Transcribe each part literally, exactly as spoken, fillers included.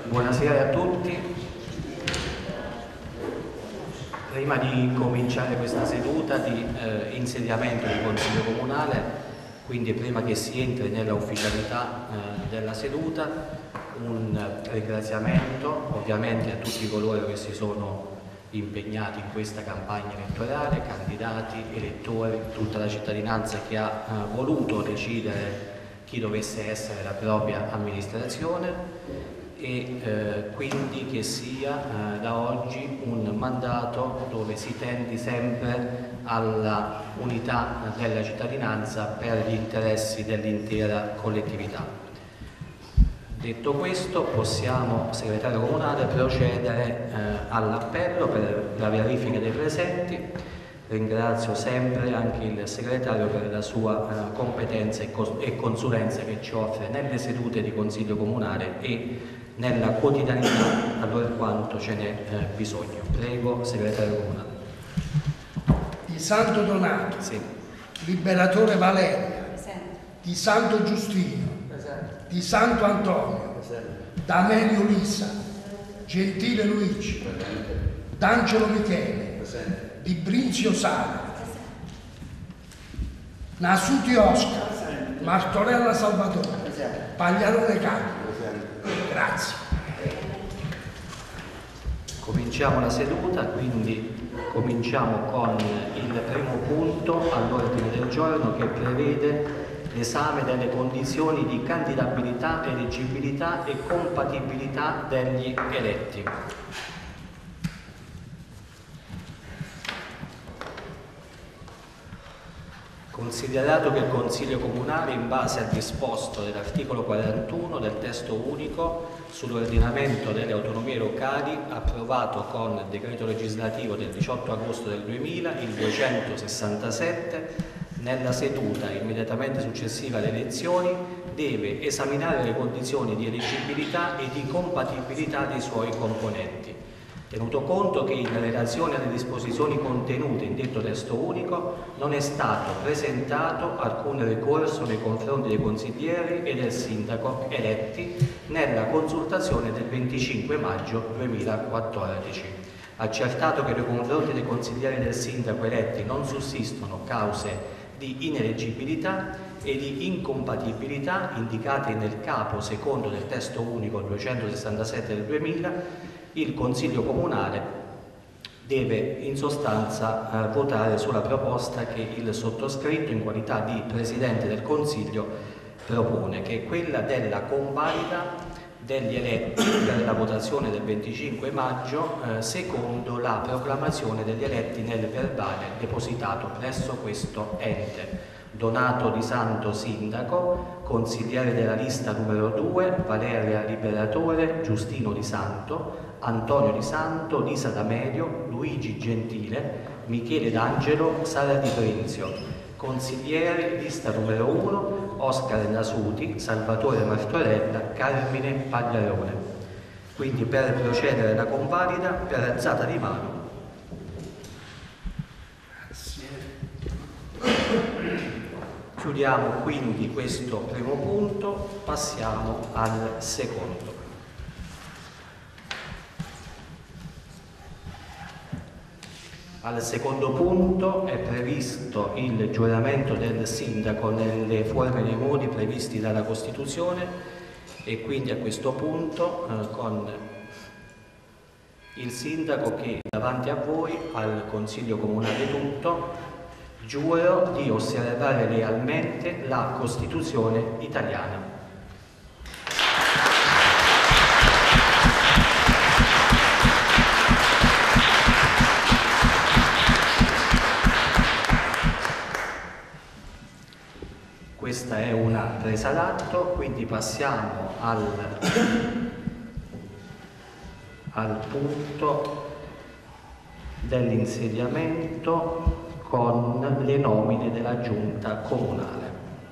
Buonasera a tutti. Prima di cominciare questa seduta di eh, insediamento di Consiglio Comunale, quindi prima che si entri nella ufficialità eh, della seduta, un ringraziamento ovviamente a tutti coloro che si sono impegnati in questa campagna elettorale, candidati, elettori, tutta la cittadinanza che ha eh, voluto decidere chi dovesse essere la propria amministrazione e eh, quindi che sia eh, da oggi un mandato dove si tendi sempre alla unità della cittadinanza per gli interessi dell'intera collettività. Detto questo, possiamo, segretario comunale, procedere eh, all'appello per la verifica dei presenti. Ringrazio sempre anche il segretario per la sua eh, competenza e, cos e consulenza che ci offre nelle sedute di Consiglio Comunale e nella quotidianità allora quanto ce n'è eh, bisogno. Prego, segretario comunale. Di Santo Donato, sì. Liberatore Valeria, presente. Di Santo Giustino, Presente. Di Santo Antonio, D'Amelio Lisa, Gentile Luigi, D'Angelo Michele, presente. Di Brinzio Sara, Nasuti Oscar, presente. Martorella Salvatore, presente. Pagliarone Carlo. Grazie. Cominciamo la seduta, quindi cominciamo con il primo punto all'ordine del giorno che prevede l'esame delle condizioni di candidabilità, eleggibilità e compatibilità degli eletti. Considerato che il Consiglio Comunale, in base al disposto dell'articolo quarantuno del testo unico sull'ordinamento delle autonomie locali, approvato con decreto legislativo del diciotto agosto del duemila, il duecentosessantasette, nella seduta immediatamente successiva alle elezioni, deve esaminare le condizioni di eleggibilità e di compatibilità dei suoi componenti. Tenuto conto che in relazione alle disposizioni contenute in detto testo unico non è stato presentato alcun ricorso nei confronti dei consiglieri e del sindaco eletti nella consultazione del venticinque maggio duemilaquattordici. Accertato che nei confronti dei consiglieri e del sindaco eletti non sussistono cause di ineleggibilità e di incompatibilità indicate nel capo secondo del testo unico duecentosessantasette del duemila, il Consiglio Comunale deve in sostanza eh, votare sulla proposta che il sottoscritto in qualità di Presidente del Consiglio propone, che è quella della convalida degli eletti per la votazione del venticinque maggio eh, secondo la proclamazione degli eletti nel verbale depositato presso questo ente. Donato Di Santo sindaco, consigliere della lista numero due, Valeria Liberatore, Giustino Di Santo, Antonio Di Santo, Lisa D'Amelio, Luigi Gentile, Michele D'Angelo, Sara Di Brinzio. Consiglieri, lista numero uno, Oscar Nasuti, Salvatore Martorella, Carmine Pagliarone. Quindi per procedere alla convalida, per alzata di mano. Chiudiamo quindi questo primo punto, passiamo al secondo. Al secondo punto è previsto il giuramento del sindaco nelle forme e nei modi previsti dalla Costituzione e quindi a questo punto eh, con il sindaco che davanti a voi, al Consiglio Comunale tutto, giuro di osservare lealmente la Costituzione italiana. Questa è una presa d'atto, quindi passiamo al, al punto dell'insediamento con le nomine della giunta comunale.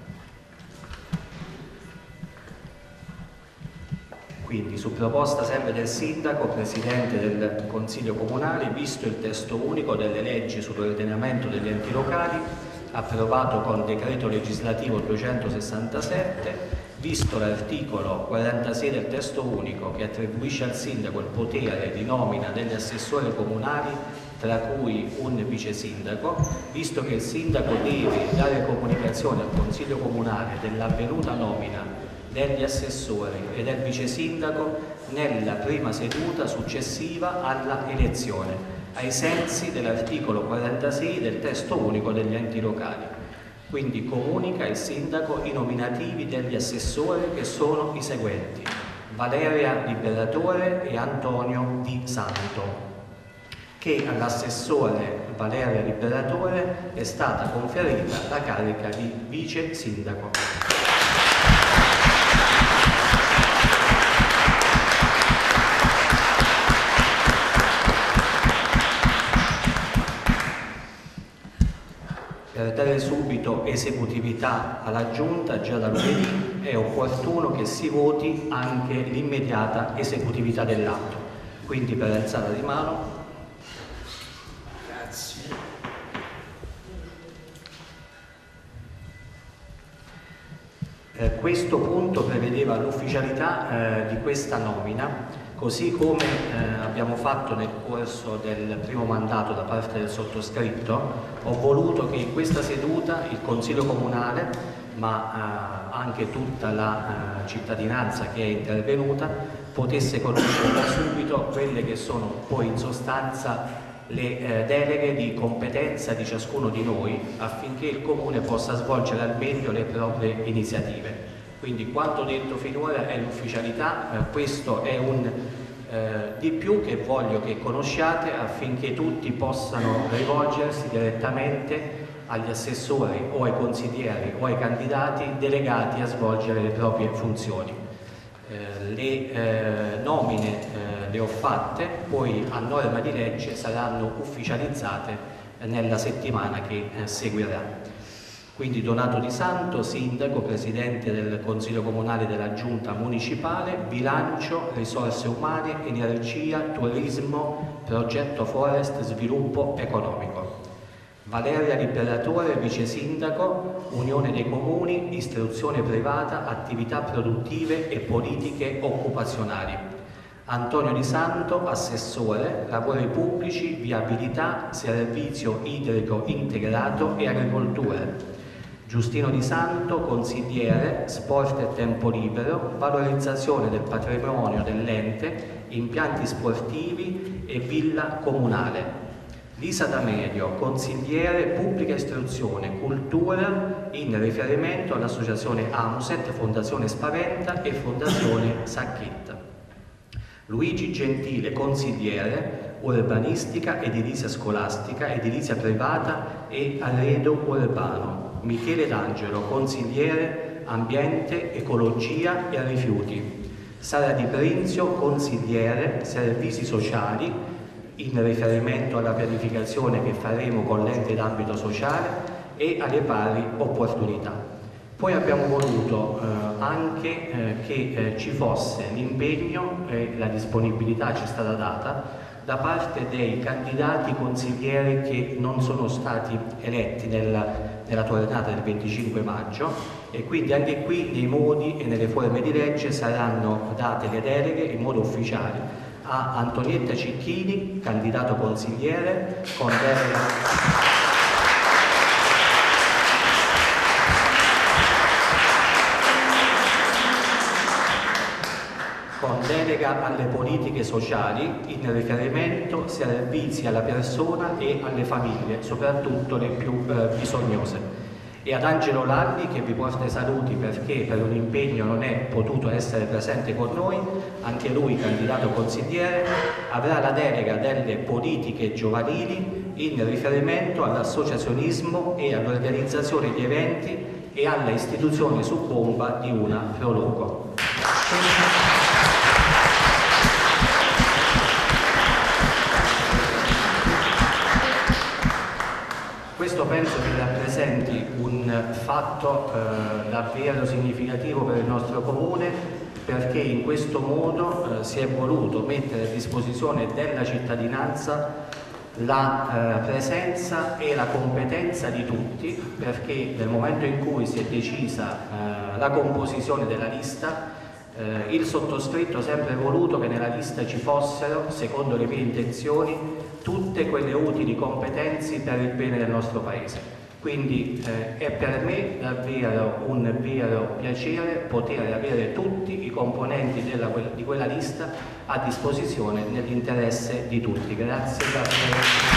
Quindi su proposta sempre del sindaco, presidente del Consiglio Comunale, visto il testo unico delle leggi sull'ordinamento degli enti locali, approvato con decreto legislativo duecentosessantasette, visto l'articolo quarantasei del testo unico che attribuisce al sindaco il potere di nomina degli assessori comunali, tra cui un vice sindaco, visto che il sindaco deve dare comunicazione al Consiglio Comunale dell'avvenuta nomina degli assessori e del vice sindaco nella prima seduta successiva alla elezione, ai sensi dell'articolo quarantasei del testo unico degli enti locali. Quindi comunica il sindaco i nominativi degli assessori, che sono i seguenti: Valeria Liberatore e Antonio Di Santo, che all'assessore Valeria Liberatore è stata conferita la carica di vice sindaco. Per dare subito esecutività alla Giunta, già da lunedì è opportuno che si voti anche l'immediata esecutività dell'atto. Quindi per alzata di mano. Eh, questo punto prevedeva l'ufficialità eh, di questa nomina, così come eh, abbiamo fatto nel corso del primo mandato da parte del sottoscritto. Ho voluto che in questa seduta il Consiglio Comunale, ma eh, anche tutta la eh, cittadinanza che è intervenuta, potesse conoscere da subito quelle che sono poi in sostanza le eh, deleghe di competenza di ciascuno di noi, affinché il Comune possa svolgere al meglio le proprie iniziative. Quindi quanto detto finora è l'ufficialità, eh, questo è un eh, di più che voglio che conosciate, affinché tutti possano rivolgersi direttamente agli assessori o ai consiglieri o ai candidati delegati a svolgere le proprie funzioni. Eh, le eh, nomine eh, le ho fatte, poi a norma di legge saranno ufficializzate nella settimana che eh, seguirà. Quindi Donato Di Santo, sindaco, presidente del Consiglio Comunale della Giunta Municipale, bilancio, risorse umane, energia, turismo, progetto Forest, sviluppo economico. Valeria Liberatore, vice sindaco, Unione dei Comuni, istruzione privata, attività produttive e politiche occupazionali. Antonio Di Santo, assessore, lavori pubblici, viabilità, servizio idrico integrato e agricoltura. Giustino Di Santo, consigliere, sport e tempo libero, valorizzazione del patrimonio dell'ente, impianti sportivi e villa comunale. Lisa D'Amelio, consigliere, pubblica istruzione, cultura, in riferimento all'associazione AMUSET, Fondazione Spaventa e Fondazione Sacchetta. Luigi Gentile, consigliere, urbanistica, edilizia scolastica, edilizia privata e arredo urbano. Michele D'Angelo, consigliere, ambiente, ecologia e rifiuti. Sara Di Prinzio, consigliere, servizi sociali, in riferimento alla pianificazione che faremo con l'ente d'ambito sociale e alle pari opportunità. Poi abbiamo voluto eh, anche eh, che eh, ci fosse l'impegno e la disponibilità ci è stata data da parte dei candidati consiglieri che non sono stati eletti nella, nella tornata del venticinque maggio, e quindi anche qui nei modi e nelle forme di legge saranno date le deleghe in modo ufficiale a Antonietta Cicchini, candidato consigliere, con delega, con delega alle politiche sociali in riferimento sia ai servizi alla persona e alle famiglie, soprattutto le più eh, bisognose. E ad Angelo Lalli, che vi porta i saluti perché per un impegno non è potuto essere presente con noi, anche lui candidato consigliere, avrà la delega delle politiche giovanili in riferimento all'associazionismo e all'organizzazione di eventi e alla istituzione su bomba di una Proloco. Questo penso che rappresenti un fatto eh, davvero significativo per il nostro Comune, perché in questo modo eh, si è voluto mettere a disposizione della cittadinanza la eh, presenza e la competenza di tutti, perché nel momento in cui si è decisa eh, la composizione della lista, eh, il sottoscritto ha sempre voluto che nella lista ci fossero, secondo le mie intenzioni, tutte quelle utili competenze per il bene del nostro Paese. Quindi eh, è per me davvero un vero piacere poter avere tutti i componenti della, di quella lista a disposizione nell'interesse di tutti. Grazie. Grazie.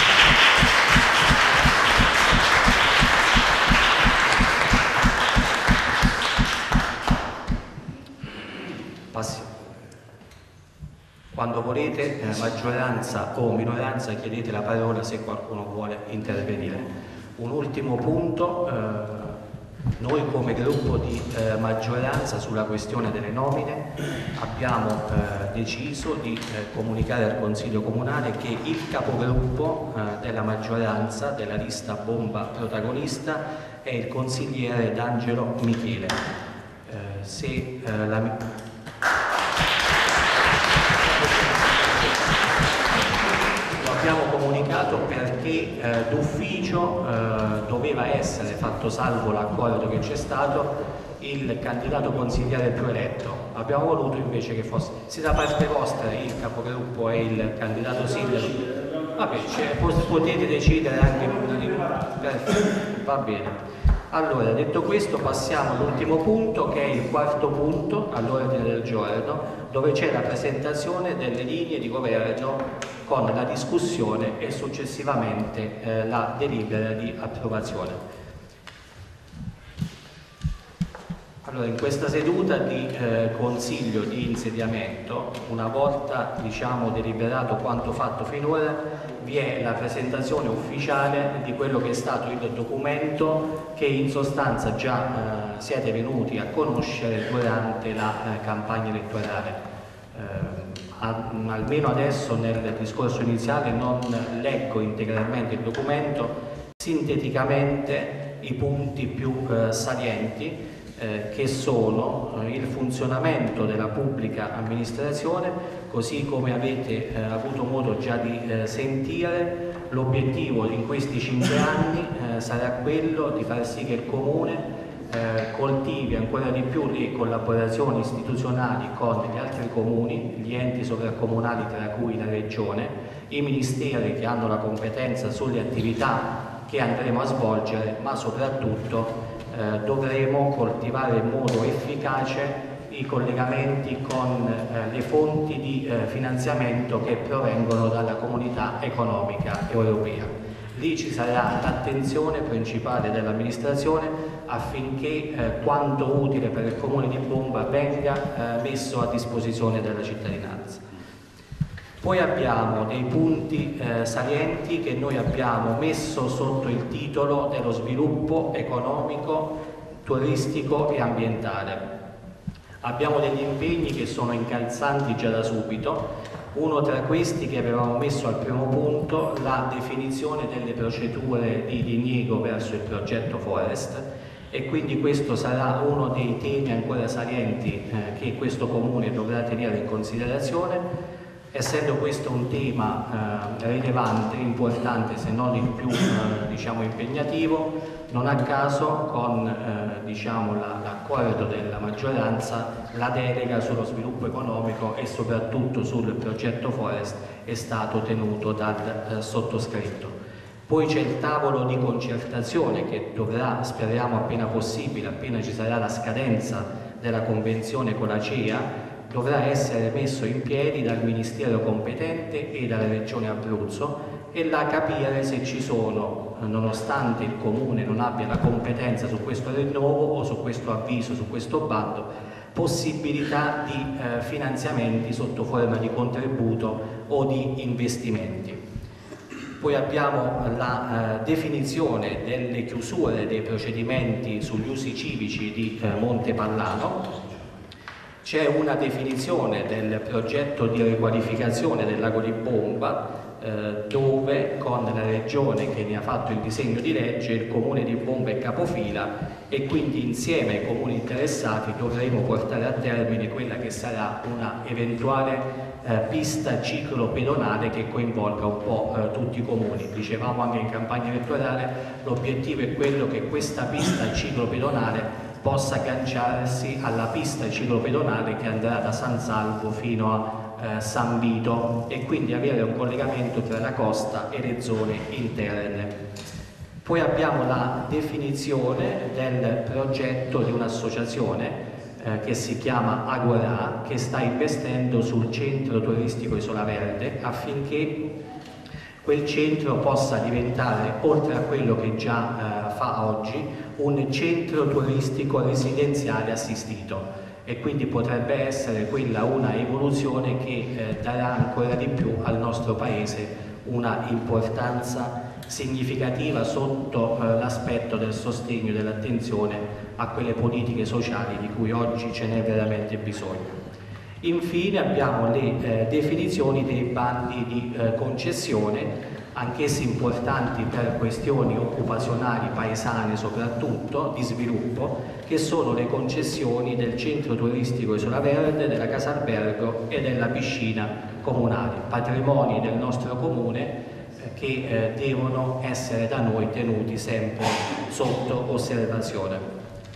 Quando volete, eh, maggioranza o minoranza, chiedete la parola se qualcuno vuole intervenire. Un ultimo punto, eh, noi come gruppo di eh, maggioranza sulla questione delle nomine abbiamo eh, deciso di eh, comunicare al Consiglio Comunale che il capogruppo eh, della maggioranza della lista bomba protagonista è il consigliere D'Angelo Michele. Eh, se, eh, la... abbiamo comunicato perché eh, d'ufficio eh, doveva essere fatto salvo l'accordo che c'è stato il candidato consigliere più eletto. Abbiamo voluto invece che fosse, se da parte vostra il capogruppo e il candidato sindaco, vabbè, cioè, potete decidere anche, perfetto, va bene. Allora, detto questo, passiamo all'ultimo punto, che è il quarto punto all'ordine del giorno, dove c'è la presentazione delle linee di governo con la discussione e successivamente eh, la delibera di approvazione. Allora, in questa seduta di eh, consiglio di insediamento, una volta diciamo deliberato quanto fatto finora, vi è la presentazione ufficiale di quello che è stato il documento che in sostanza già eh, siete venuti a conoscere durante la eh, campagna elettorale. Eh, a, almeno adesso nel discorso iniziale non leggo integralmente il documento, sinteticamente i punti più eh, salienti, Eh, che sono eh, il funzionamento della pubblica amministrazione, così come avete eh, avuto modo già di eh, sentire. L'obiettivo in questi cinque anni eh, sarà quello di far sì che il Comune eh, coltivi ancora di più le collaborazioni istituzionali con gli altri comuni, gli enti sovracomunali tra cui la Regione, i ministeri che hanno la competenza sulle attività che andremo a svolgere, ma soprattutto Eh, dovremo coltivare in modo efficace i collegamenti con eh, le fonti di eh, finanziamento che provengono dalla comunità economica europea. Lì ci sarà l'attenzione principale dell'amministrazione affinché eh, quanto utile per il Comune di Bomba venga eh, messo a disposizione della cittadinanza. Poi abbiamo dei punti eh, salienti che noi abbiamo messo sotto il titolo dello sviluppo economico, turistico e ambientale. Abbiamo degli impegni che sono incalzanti già da subito. Uno tra questi che avevamo messo al primo punto, la definizione delle procedure di diniego verso il progetto Forest, e quindi questo sarà uno dei temi ancora salienti eh, che questo Comune dovrà tenere in considerazione. Essendo questo un tema eh, rilevante, importante, se non il più eh, diciamo impegnativo, non a caso con eh, diciamo, l'accordo la, della maggioranza la delega sullo sviluppo economico e soprattutto sul progetto Forest è stato tenuto dal eh, sottoscritto. Poi c'è il tavolo di concertazione che dovrà, speriamo appena possibile, appena ci sarà la scadenza della convenzione con la C E A, dovrà essere messo in piedi dal Ministero competente e dalla Regione Abruzzo, e là capire se ci sono, nonostante il Comune non abbia la competenza su questo rinnovo o su questo avviso, su questo bando, possibilità di eh, finanziamenti sotto forma di contributo o di investimenti. Poi abbiamo la eh, definizione delle chiusure dei procedimenti sugli usi civici di eh, Monte Pallano. C'è una definizione del progetto di riqualificazione del lago di Bomba, eh, dove con la regione che ne ha fatto il disegno di legge il comune di Bomba è capofila, e quindi insieme ai comuni interessati dovremo portare a termine quella che sarà una eventuale eh, pista ciclopedonale che coinvolga un po' eh, tutti i comuni. Dicevamo anche in campagna elettorale, l'obiettivo è quello che questa pista ciclopedonale possa agganciarsi alla pista ciclopedonale che andrà da San Salvo fino a eh, San Vito, e quindi avere un collegamento tra la costa e le zone interne. Poi abbiamo la definizione del progetto di un'associazione eh, che si chiama Agorà, che sta investendo sul centro turistico Isola Verde affinché quel centro possa diventare, oltre a quello che già eh, fa oggi, un centro turistico residenziale assistito, e quindi potrebbe essere quella una evoluzione che eh, darà ancora di più al nostro Paese una importanza significativa sotto eh, l'aspetto del sostegno e dell'attenzione a quelle politiche sociali di cui oggi ce n'è veramente bisogno. Infine abbiamo le eh, definizioni dei bandi di eh, concessione, anch'essi importanti per questioni occupazionali, paesane soprattutto, di sviluppo, che sono le concessioni del centro turistico Isola Verde, della casa albergo e della piscina comunale, patrimoni del nostro comune eh, che eh, devono essere da noi tenuti sempre sotto osservazione.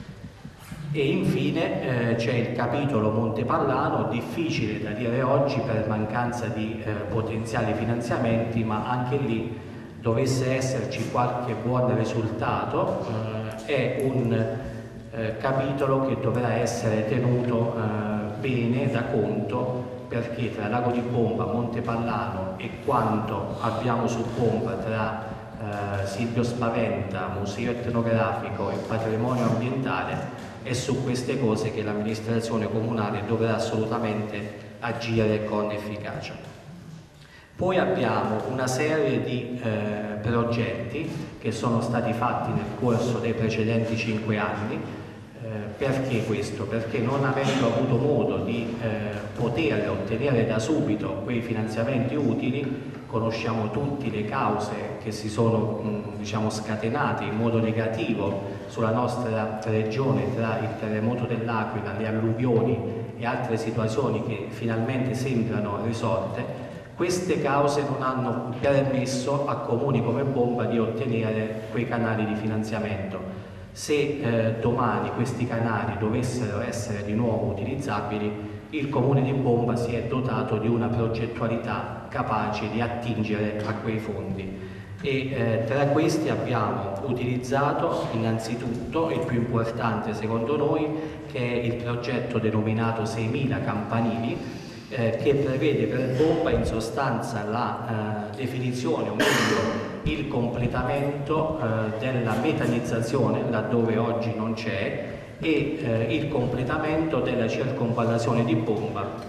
E infine eh, c'è il capitolo Montepallano, difficile da dire oggi per mancanza di eh, potenziali finanziamenti, ma anche lì dovesse esserci qualche buon risultato, eh, è un eh, capitolo che dovrà essere tenuto eh, bene da conto, perché tra Lago di Bomba, Montepallano e quanto abbiamo su Bomba tra eh, Silvio Spaventa, Museo Etnografico e Patrimonio Ambientale, è su queste cose che l'amministrazione comunale dovrà assolutamente agire con efficacia. Poi abbiamo una serie di eh, progetti che sono stati fatti nel corso dei precedenti cinque anni. Eh, perché questo? Perché non avendo avuto modo di eh, poter ottenere da subito quei finanziamenti utili, conosciamo tutti le cause che si sono mh, diciamo, scatenate in modo negativo sulla nostra regione tra il terremoto dell'Aquila, le alluvioni e altre situazioni che finalmente sembrano risolte. Queste cause non hanno permesso a comuni come Bomba di ottenere quei canali di finanziamento. Se eh, domani questi canali dovessero essere di nuovo utilizzabili, il comune di Bomba si è dotato di una progettualità capace di attingere a quei fondi, e eh, tra questi abbiamo utilizzato innanzitutto il più importante secondo noi, che è il progetto denominato seimila campanili, eh, che prevede per Bomba in sostanza la eh, definizione, o meglio il completamento eh, della metanizzazione laddove oggi non c'è, e eh, il completamento della circonvallazione di Bomba,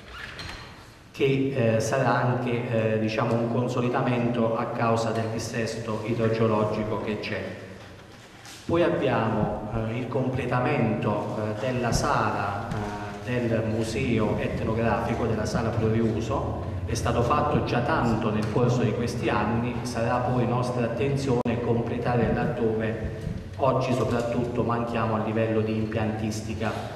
che eh, sarà anche eh, diciamo un consolidamento a causa del dissesto idrogeologico che c'è. Poi abbiamo eh, il completamento eh, della sala eh, del museo etnografico, della sala pluriuso. È stato fatto già tanto nel corso di questi anni, sarà poi nostra attenzione completare laddove oggi soprattutto manchiamo a livello di impiantistica.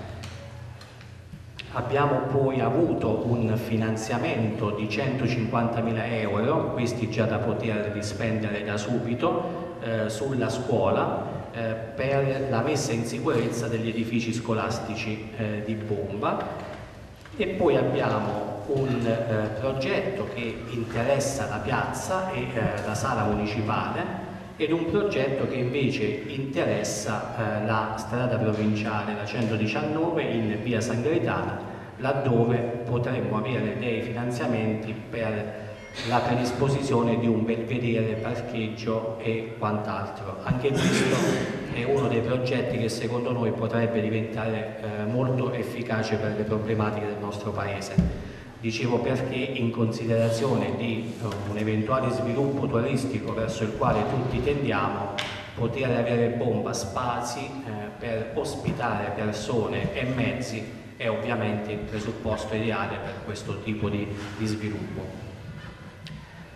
Abbiamo poi avuto un finanziamento di centocinquantamila euro, questi già da poter spendere da subito, eh, sulla scuola eh, per la messa in sicurezza degli edifici scolastici eh, di Bomba. E poi abbiamo un eh, progetto che interessa la piazza e eh, la sala municipale, ed un progetto che invece interessa eh, la strada provinciale, la centodiciannove in via Sangritana, laddove potremmo avere dei finanziamenti per la predisposizione di un belvedere, parcheggio e quant'altro. Anche questo è uno dei progetti che secondo noi potrebbe diventare eh, molto efficace per le problematiche del nostro Paese. Dicevo perché, in considerazione di uh, un eventuale sviluppo turistico verso il quale tutti tendiamo, poter avere Bomba spazi eh, per ospitare persone e mezzi è ovviamente il presupposto ideale per questo tipo di, di sviluppo.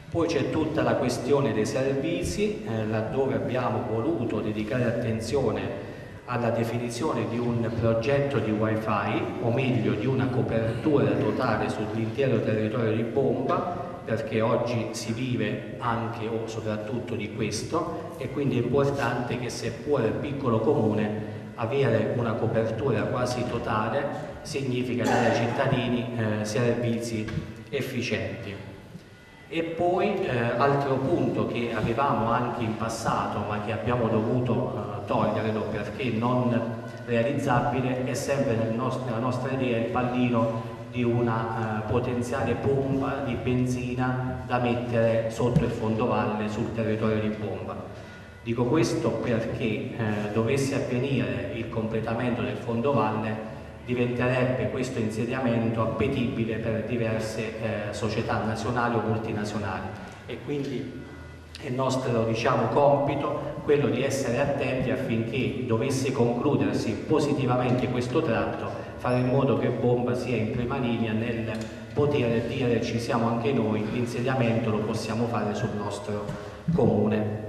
Poi c'è tutta la questione dei servizi, eh, laddove abbiamo voluto dedicare attenzione alla definizione di un progetto di wifi, o meglio di una copertura totale sull'intero territorio di Bomba, perché oggi si vive anche o soprattutto di questo, e quindi è importante che, seppur piccolo comune, avere una copertura quasi totale significa dare ai cittadini eh, servizi efficienti. E poi eh, altro punto che avevamo anche in passato ma che abbiamo dovuto eh, toglierlo perché non realizzabile, è sempre nel nostro, nella nostra idea il pallino di una eh, potenziale pompa di benzina da mettere sotto il fondovalle sul territorio di Bomba. Dico questo perché eh, dovesse avvenire il completamento del fondovalle, diventerebbe questo insediamento appetibile per diverse eh, società nazionali o multinazionali, e quindi è nostro, diciamo, compito quello di essere attenti affinché dovesse concludersi positivamente questo tratto, fare in modo che Bomba sia in prima linea nel poter dire ci siamo anche noi, l'insediamento lo possiamo fare sul nostro comune.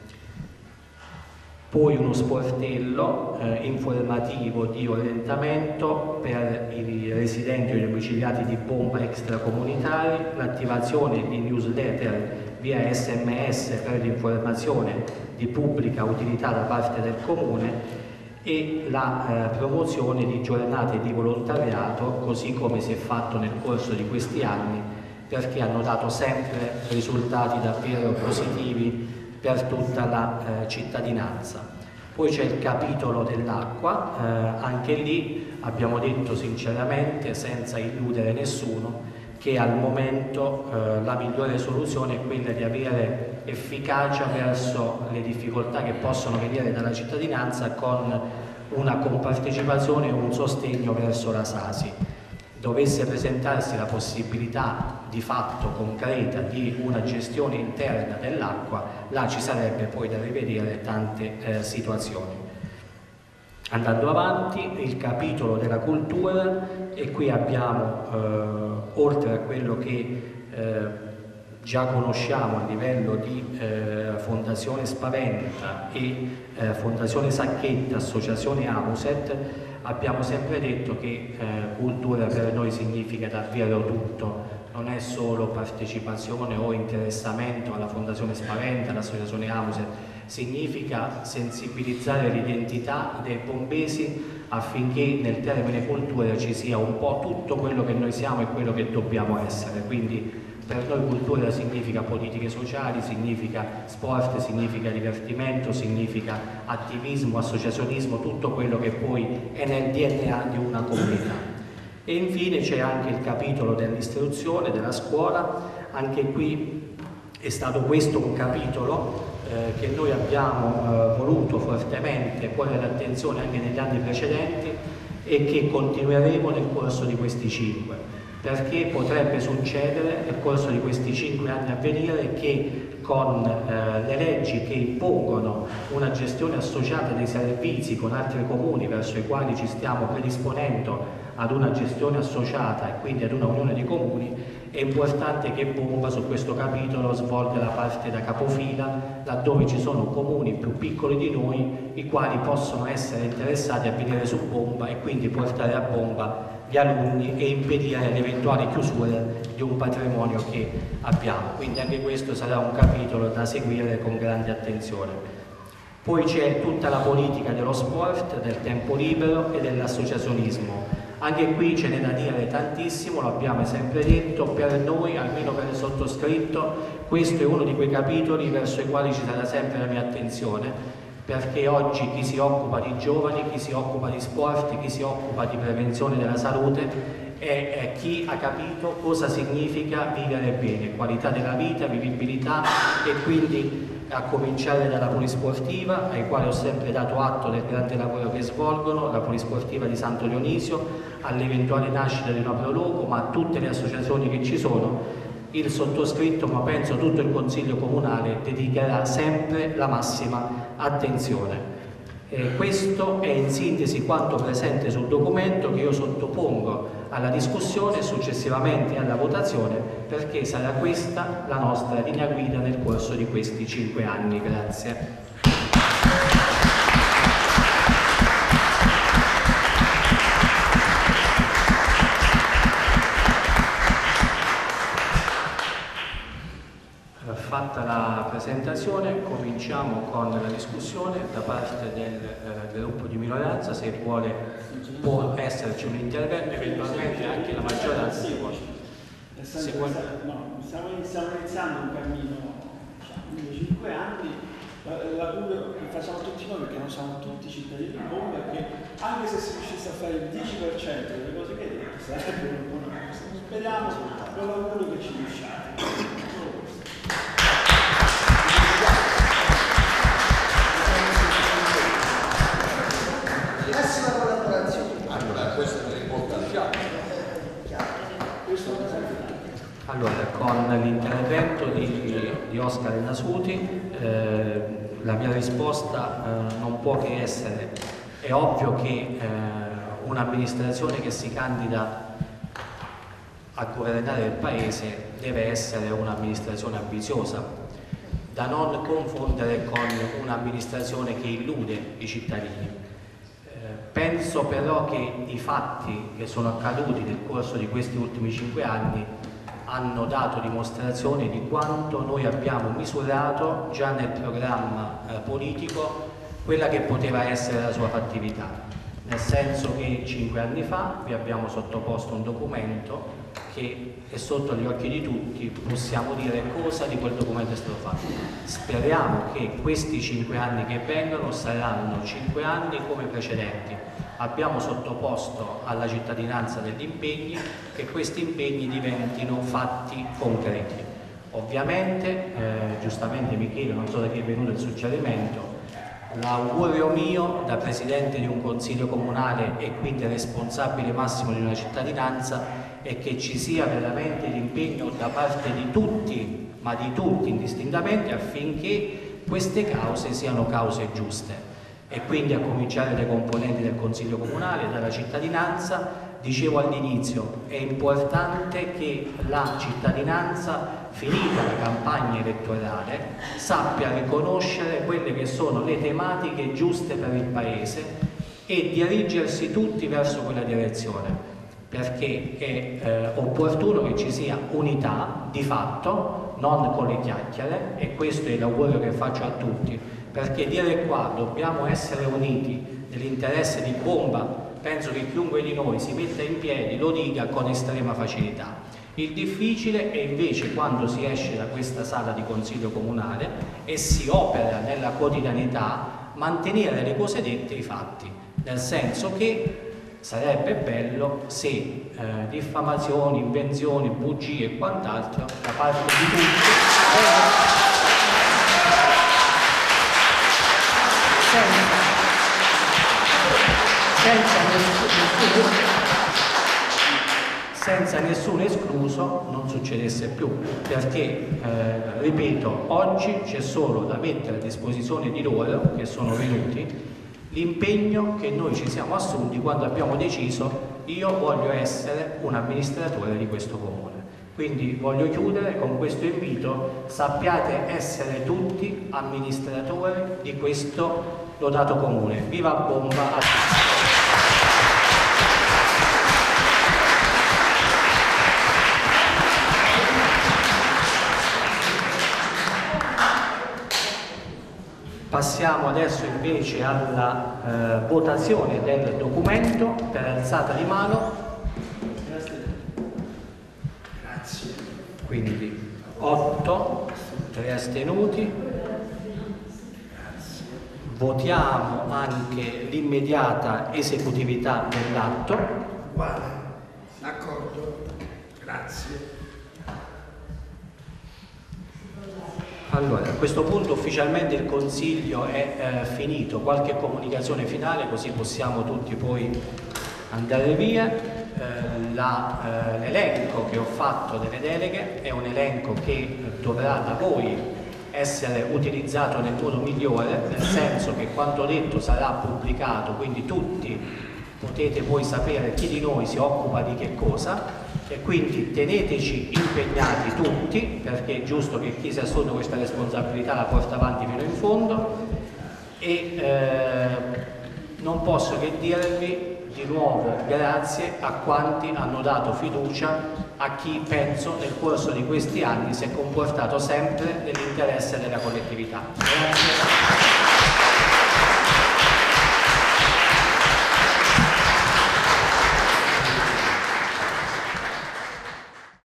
Poi uno sportello eh, informativo di orientamento per i residenti o gli domiciliati di Bomba extracomunitari, l'attivazione di newsletter via S M S per l'informazione di pubblica utilità da parte del Comune e la eh, promozione di giornate di volontariato, così come si è fatto nel corso di questi anni, perché hanno dato sempre risultati davvero positivi per tutta la eh, cittadinanza. Poi c'è il capitolo dell'acqua, eh, anche lì abbiamo detto sinceramente, senza illudere nessuno, che al momento eh, la migliore soluzione è quella di avere efficacia verso le difficoltà che possono venire dalla cittadinanza, con una compartecipazione e un sostegno verso la Sasi. Dovesse presentarsi la possibilità di fatto concreta di una gestione interna dell'acqua, là ci sarebbe poi da rivedere tante eh, situazioni. Andando avanti, il capitolo della cultura, e qui abbiamo, eh, oltre a quello che eh, già conosciamo a livello di eh, Fondazione Spaventa e eh, Fondazione Sacchetta, Associazione Amuset, abbiamo sempre detto che eh, cultura per noi significa davvero tutto, non è solo partecipazione o interessamento alla Fondazione Spaventa, all'Associazione Amuset, significa sensibilizzare l'identità dei bombesi affinché nel termine cultura ci sia un po' tutto quello che noi siamo e quello che dobbiamo essere. Quindi per noi cultura significa politiche sociali, significa sport, significa divertimento, significa attivismo, associazionismo, tutto quello che poi è nel D N A di una comunità. E infine c'è anche il capitolo dell'istruzione, della scuola. Anche qui è stato questo un capitolo eh, che noi abbiamo eh, voluto fortemente porre l'attenzione anche negli anni precedenti e che continueremo nel corso di questi cinque, perché potrebbe succedere nel corso di questi cinque anni a venire che con eh, le leggi che impongono una gestione associata dei servizi con altri comuni verso i quali ci stiamo predisponendo ad una gestione associata e quindi ad una unione di comuni, è importante che Bomba su questo capitolo svolga la parte da capofila, laddove ci sono comuni più piccoli di noi i quali possono essere interessati a venire su Bomba e quindi portare a Bomba gli alunni e impedire l'eventuale chiusura di un patrimonio che abbiamo. Quindi anche questo sarà un capitolo da seguire con grande attenzione. Poi c'è tutta la politica dello sport, del tempo libero e dell'associazionismo. Anche qui ce n'è da dire tantissimo, lo abbiamo sempre detto, per noi, almeno per il sottoscritto, questo è uno di quei capitoli verso i quali ci sarà sempre la mia attenzione, perché oggi chi si occupa di giovani, chi si occupa di sport, chi si occupa di prevenzione della salute è, è chi ha capito cosa significa vivere bene, qualità della vita, vivibilità, e quindi a cominciare dalla polisportiva, ai quali ho sempre dato atto del grande lavoro che svolgono, la polisportiva di Santo Dionisio, all'eventuale nascita di una Proloco, ma a tutte le associazioni che ci sono. Il sottoscritto, ma penso tutto il Consiglio Comunale, dedicherà sempre la massima attenzione. Eh, questo è in sintesi quanto presente sul documento che io sottopongo alla discussione e successivamente alla votazione, perché sarà questa la nostra linea guida nel corso di questi cinque anni. Grazie. Fatta la presentazione, cominciamo con la discussione da parte del eh, gruppo di minoranza. Se vuole può esserci un intervento, eventualmente anche la maggioranza. Sì, nel senso che vuole... no, stiamo, stiamo iniziando un cammino, diciamo, di cinque anni. L'augurio che facciamo tutti noi, perché non siamo tutti cittadini di Bomba, è che anche se si riuscisse a fare il dieci per cento delle cose che hai detto sarebbe una buona cosa. Speriamo con l'augurio che ci riusciate. Massima collaborazione. Allora, questo è l'importante. Allora, con l'intervento di, di Oscar Nasuti, eh, la mia risposta eh, non può che essere: è ovvio che eh, un'amministrazione che si candida a governare il Paese deve essere un'amministrazione ambiziosa, da non confondere con un'amministrazione che illude i cittadini. Penso però che i fatti che sono accaduti nel corso di questi ultimi cinque anni hanno dato dimostrazione di quanto noi abbiamo misurato già nel programma eh, politico quella che poteva essere la sua fattività, nel senso che cinque anni fa vi abbiamo sottoposto un documento che è sotto gli occhi di tutti, possiamo dire cosa di quel documento è stato fatto. Speriamo che questi cinque anni che vengono saranno cinque anni come i precedenti. Abbiamo sottoposto alla cittadinanza degli impegni, che questi impegni diventino fatti concreti. Ovviamente, eh, giustamente Michele, non so da chi è venuto il suggerimento, l'augurio mio da Presidente di un Consiglio Comunale e quindi responsabile massimo di una cittadinanza è che ci sia veramente l'impegno da parte di tutti, ma di tutti indistintamente, affinché queste cause siano cause giuste. E quindi a cominciare dai componenti del Consiglio Comunale, dalla cittadinanza. Dicevo all'inizio, è importante che la cittadinanza, finita la campagna elettorale, sappia riconoscere quelle che sono le tematiche giuste per il Paese e dirigersi tutti verso quella direzione, perché è eh, opportuno che ci sia unità di fatto, non con le chiacchiere, e questo è l'augurio che faccio a tutti, perché dire qua dobbiamo essere uniti nell'interesse di Bomba, penso che chiunque di noi si metta in piedi lo dica con estrema facilità. Il difficile è invece quando si esce da questa sala di Consiglio Comunale e si opera nella quotidianità mantenere le cose dette e i fatti, nel senso che sarebbe bello se eh, diffamazioni, invenzioni, bugie e quant'altro da parte di tutti senza, senza, nessuno, senza nessuno escluso non succedesse più, perché eh, ripeto, oggi c'è solo da mettere a disposizione di loro che sono venuti l'impegno che noi ci siamo assunti quando abbiamo deciso: io voglio essere un amministratore di questo comune. Quindi voglio chiudere con questo invito: sappiate essere tutti amministratori di questo lodato comune. Viva Bomba a tutti! Passiamo adesso invece alla eh, votazione del documento per alzata di mano. Grazie. Quindi otto, tre astenuti. Votiamo anche l'immediata esecutività dell'atto. Uguale. D'accordo. Grazie. Allora, a questo punto ufficialmente il Consiglio è eh, finito. Qualche comunicazione finale, così possiamo tutti poi andare via. Eh, l'elenco eh, che ho fatto delle deleghe è un elenco che dovrà da voi essere utilizzato nel modo migliore, nel senso che quanto detto sarà pubblicato, quindi tutti potete poi sapere chi di noi si occupa di che cosa, e quindi teneteci impegnati tutti, perché è giusto che chi si assume questa responsabilità la porta avanti fino in fondo. E eh, non posso che dirvi di nuovo grazie a quanti hanno dato fiducia a chi, penso, nel corso di questi anni si è comportato sempre nell'interesse della collettività. Grazie.